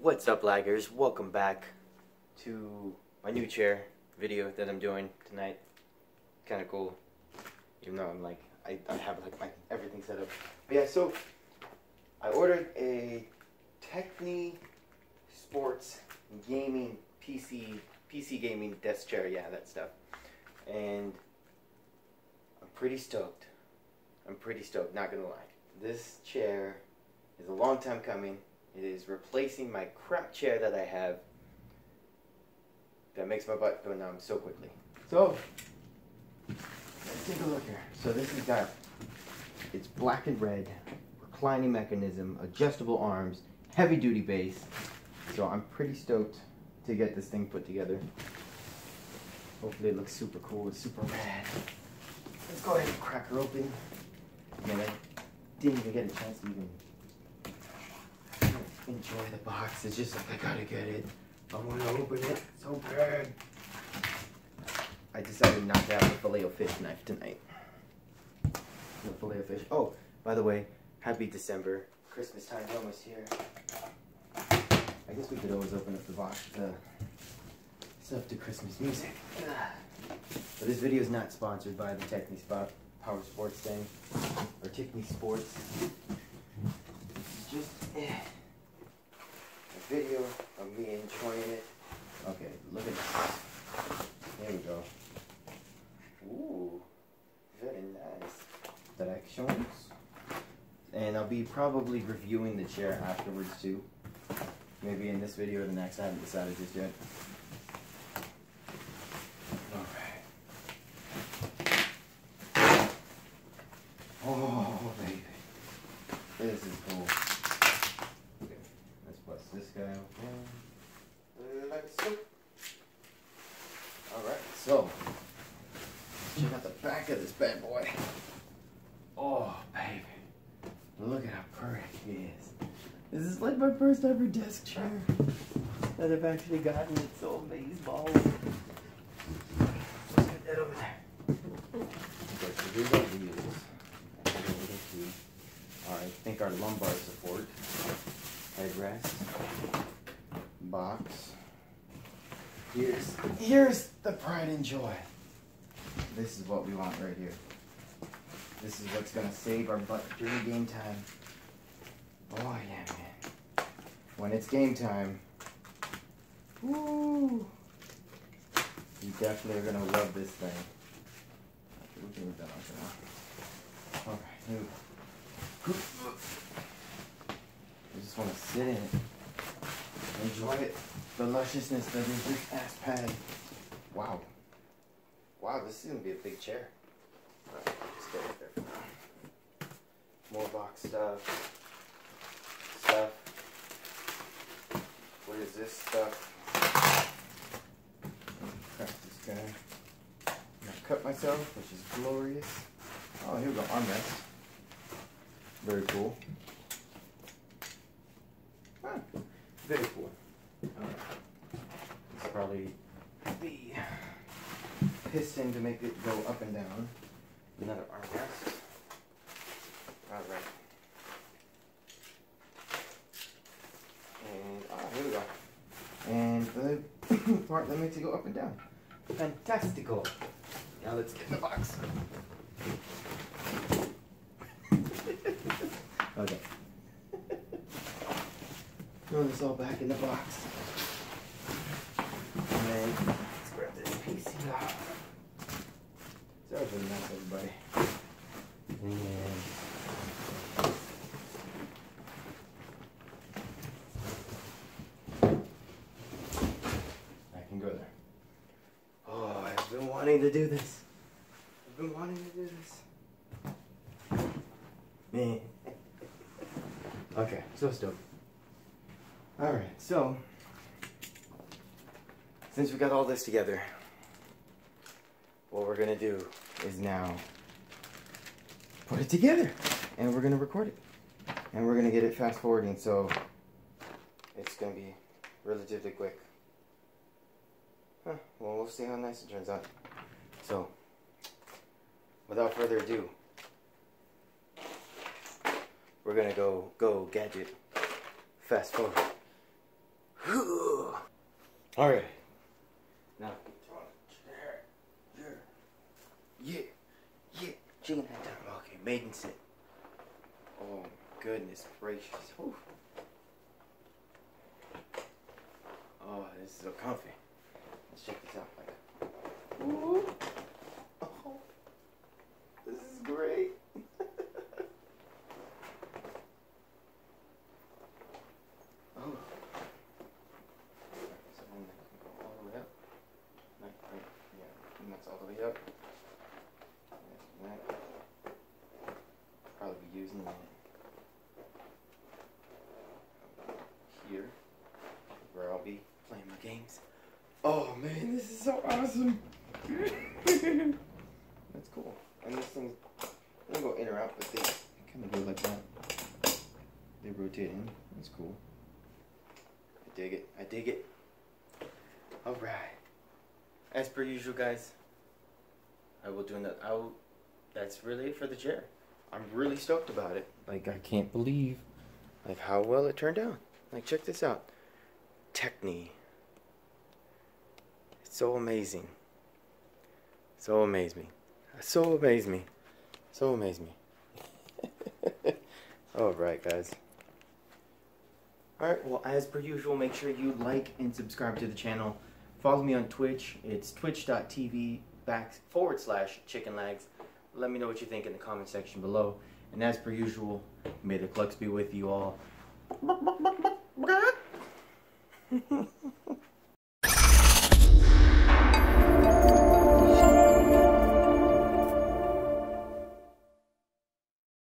What's up, laggers? Welcome back to my new chair video that I'm doing tonight. Kind of cool, even though I'm like I have like my everything set up. But yeah, so I ordered a Techni Sports gaming PC gaming desk chair. Yeah, that stuff. And I'm pretty stoked. Not gonna lie. This chair is a long time coming. It is replacing my crap chair that I have that makes my butt go numb so quickly. So, let's take a look here. So this has got, it's black and red, reclining mechanism, adjustable arms, heavy duty base. So I'm pretty stoked to get this thing put together. Hopefully it looks super cool, it's super rad. Let's go ahead and crack her open. Man, I didn't even get a chance to even enjoy the box. It's just like, I gotta get it. I want to open it so bad. I decided not to have the Filet-O-Fish knife tonight. The Filet-O-Fish. Oh, by the way, happy December. Christmas time's almost here. I guess we could always open up the box to stuff to Christmas music. But this video is not sponsored by the Techni Power Sports thing, or Techni Sports. It's just a video of me enjoying it. Okay, look at this. There we go. Ooh, very nice. Directions. And I'll be probably reviewing the chair afterwards too. Maybe in this video or the next. I haven't decided just yet. Oh, baby. This is cool. Okay, let's bust this guy open. Let's go. Alright, so let's check out the back of this bad boy. Oh, baby. Look at how perfect he is. This is like my first ever desk chair that I've actually gotten. It's so amazing. Let's get that over there. Okay, so these are wheels. I think our lumbar support, headrest, box. Here's the pride and joy. This is what we want right here. This is what's gonna save our butt during game time. Oh yeah, man. When it's game time, woo! You definitely are gonna love this thing. Okay, we can move that on for now. Alright, here we go. I just want to sit in it, enjoy it, the lusciousness that is this ass pad. Wow. Wow, this is going to be a big chair. Alright, just get it there for now. More box stuff. What is this stuff? Crack this guy. I'm going to cut myself, which is glorious. Oh, here we go, armrest. Very cool. Ah, very cool. It's probably the piston to make it go up and down. Another armrest. Alright. And, here we go. And the part that makes it go up and down. Fantastical. Now let's get in the box. Okay. Throw this all back in the box. And then let's grab this PC off. Sorry for the mess, everybody. And I can go there. Oh, I've been wanting to do this. Man. Okay, so stoked. Alright, so since we got all this together, what we're gonna do is now put it together and we're gonna record it. And we're gonna get it fast forwarding, so it's gonna be relatively quick. Well, we'll see how nice it turns out. So, without further ado, we're gonna go gadget, fast forward. All right. Now, yeah, chicken head time. Okay, maiden sit. Oh, goodness gracious. Whew. Oh, this is so comfy. Let's check this out. Ooh. Oh, this is great. Oh. So then that can go all the way up. Right, yeah, and that's all the way up. And that. Probably be using that here, where I'll be playing my games. Oh man, this is so awesome. That's cool. And these things, they don't go in or out, but they kind of go like that. They rotate in. That's cool. I dig it. I dig it. Alright. As per usual, guys, I will do another. That's really it for the chair. I'm really stoked about it. Like, I can't believe like how well it turned out. Like, check this out. Techni. It's so amazing. So amaze me. So amaze me. So amaze me. Alright, guys. Alright, well, as per usual, make sure you like and subscribe to the channel. Follow me on Twitch. It's twitch.tv/chickenlegs. Let me know what you think in the comment section below. And as per usual, may the clucks be with you all.